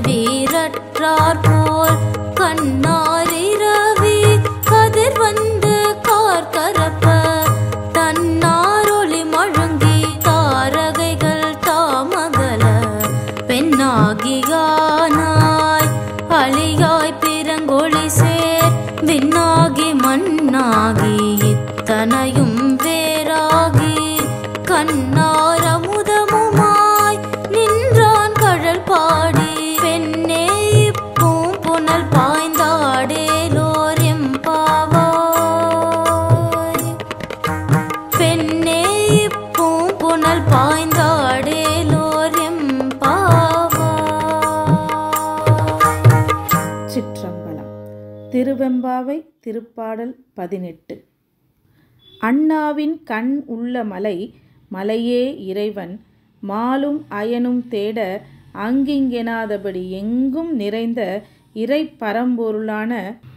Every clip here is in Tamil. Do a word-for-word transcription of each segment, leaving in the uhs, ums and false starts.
வீரற்றார் போல் கண்ணாரிரவி கதிர் வந்து கார் கரப்ப தன்னாரொளி மழுங்கி தாரகைகள் தாமகல பெண்ணாகியானாய் அழியாய் பிறங்கொழி சேர் விண்ணாகி மண்ணாகி இத்தனையும் வேறாகி கண்ணார் அமுதமுமாய் நின்றான் கழல் பாடி பெண்ணே இப்பூம் புனல் பாய்ந்தாடேலோர் எம்பாவாய் பெண்ணே இப்பூம் புனல் பாய்ந்தாடேலோர் எம்பாவாய். சிற்றம்பலம். திருவெம்பாவை திருப்பாடல் பதினெட்டு. அண்ணாவின் கண் உள்ள மலை மலையே இறைவன் மாலும் அயனும் தேட அங்கிங்கெனாதபடி எங்கும் நிறைந்த இறை பரம்பொருளான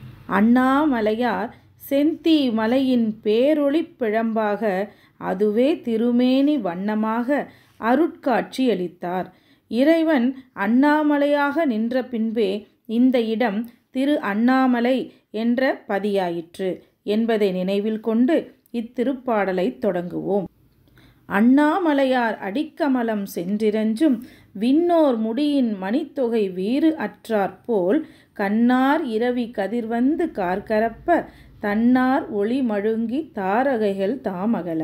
அண்ணாமலையார் செந்தீ மலையின் பேரொளிப் பிழம்பாக அதுவே திருமேனி வண்ணமாக அருட்காட்சி அளித்தார். இறைவன் அண்ணாமலையாக நின்ற பின்பே இந்த இடம் திரு அண்ணாமலை என்ற பதியாயிற்று என்பதை நினைவில் கொண்டு இத்திருப்பாடலை தொடங்குவோம். அண்ணாமலையார் அடிக்கமலம் சென்றிரஞ்சும் விண்ணோர் முடியின் மணித்தொகை வீறு அற்றாற்போல் கண்ணார் இரவி கதிர்வந்து கார்கரப்ப தன்னார் ஒளி மழுங்கி தாரகைகள் தாமகல.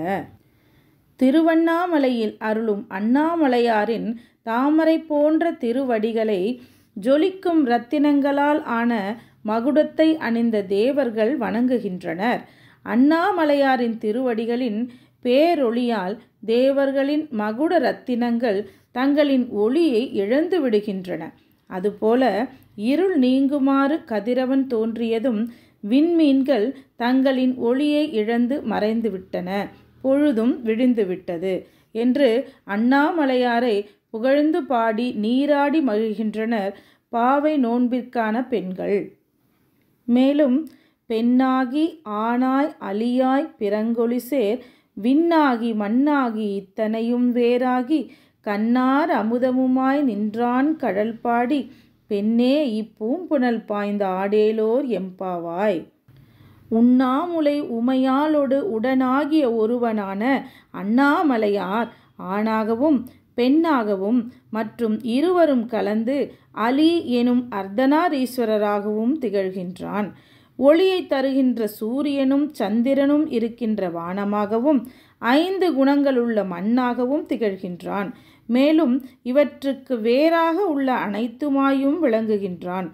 திருவண்ணாமலையில் அருளும் அண்ணாமலையாரின் தாமரை போன்ற திருவடிகளை ஜொலிக்கும் இரத்தினங்களால் ஆன மகுடத்தை அணிந்த தேவர்கள் வணங்குகின்றனர். அண்ணாமலையாரின் திருவடிகளின் பேரொளியால் தேவர்களின் மகுட இரத்தினங்கள் தங்களின் ஒளியை இழந்து விடுகின்றன. அதுபோல இருள் நீங்குமாறு கதிரவன் தோன்றியதும் விண்மீன்கள் தங்களின் ஒளியை இழந்து மறைந்துவிட்டன, பொழுதும் விழிந்துவிட்டது என்று அண்ணாமலையாரை புகழ்ந்து பாடி நீராடி மகிழ்கின்றனர் பாவை நோன்பிற்கான பெண்கள். மேலும் பெண்ணாகி ஆனாய் அழியாய் பிறங்கொழி சேர் விண்ணாகி மண்ணாகி இத்தனையும் வேறாகி கண்ணார் அமுதமுமாய் நின்றான் கழல் பாடி பெண்ணே இப்பூம்புணல் பாய்ந்த ஆடேலோர் எம்பாவாய். உண்ணாமுலை உமையாளொடு உடனாகிய ஒருவனான அண்ணாமலையார் ஆணாகவும் பெண்ணாகவும் மற்றும் இருவரும் கலந்து அலி எனும் அர்த்தநாரீஸ்வரராகவும் திகழ்கின்றான். ஒளியை தருகின்ற சூரியனும் சந்திரனும் இருக்கின்ற வானமாகவும் ஐந்து குணங்களுள்ள மண்ணாகவும் திகழ்கின்றான். மேலும் இவற்றுக்கு வேறாக உள்ள அனைத்துமாயும் விளங்குகின்றான்.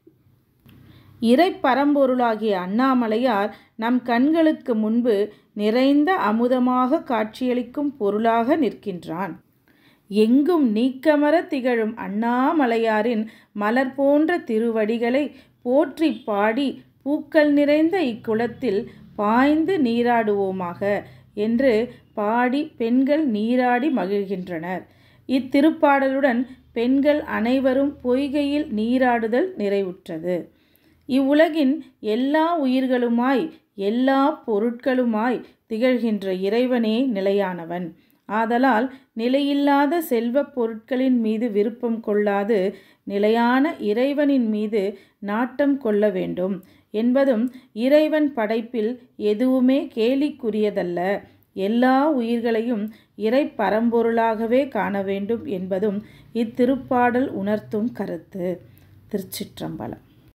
இறை பரம்பொருளாகிய அண்ணாமலையார் நம் கண்களுக்கு முன்பு நிறைந்த அமுதமாக காட்சியளிக்கும் பொருளாக நிற்கின்றான். எங்கும் நீக்கமர திகழும் அண்ணாமலையாரின் மலர் போன்ற திருவடிகளை போற்றி பாடி பூக்கள் நிறைந்த இக்குளத்தில் பாய்ந்து நீராடுவோமாக என்று பாடி பெண்கள் நீராடி மகிழ்கின்றனர். இத்திருப்பாடலுடன் பெண்கள் அனைவரும் பொய்கையில் நீராடுதல் நிறைவுற்றது. இவ்வுலகின் எல்லா உயிர்களுமாய் எல்லா பொருட்களுமாய் திகழ்கின்ற இறைவனே நிலையானவன். ஆதலால் நிலையில்லாத செல்வப் பொருட்களின் மீது விருப்பம் கொள்ளாது நிலையான இறைவனின் மீது நாட்டம் கொள்ள வேண்டும் என்பதும் இறைவன் படைப்பில் எதுவுமே கேலிக்குரியதல்ல, எல்லா உயிர்களையும் இறை பரம்பொருளாகவே காண வேண்டும் என்பதும் இத்திருப்பாடல் உணர்த்தும் கருத்து. திருச்சிற்றம்பலம்.